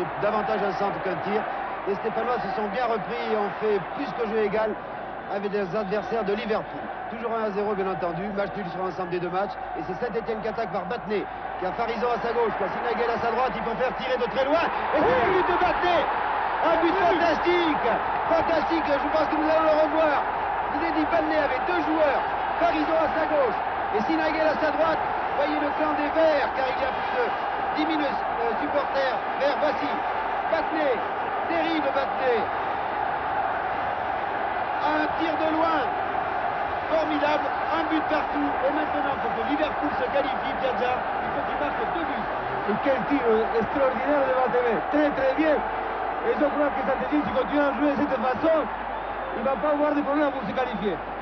davantage un centre qu'un tir. Les Stéphanois se sont bien repris et ont fait plus que jeu égal avec des adversaires de Liverpool. Toujours 1-0 bien entendu, match nul sur l'ensemble des deux matchs. Et c'est Saint-Etienne qui attaque par Battenet, qui a Farison à sa gauche, qui a Sinaguel à sa droite, il peut faire tirer de très loin. Et c'est le but de Battenet. Un but fantastique. Fantastique, je pense que nous allons le revoir. Je vous ai dit, Battenet avait deux joueurs, Farison à sa gauche et Sinaguel à sa droite. Voyez le clan des Verts, car il y a plus de 10 000 supporters verts. Voici Battenet, terrible Battenet. Un tir de loin, formidable, un but partout. Et maintenant, pour que Liverpool se qualifie, Piazza, il faut qu'il marque 2 buts. Et quel tir extraordinaire de Battenet, très très bien. Et je crois que Saint-Etienne, si continue à jouer de cette façon, il ne va pas avoir de problème pour se qualifier.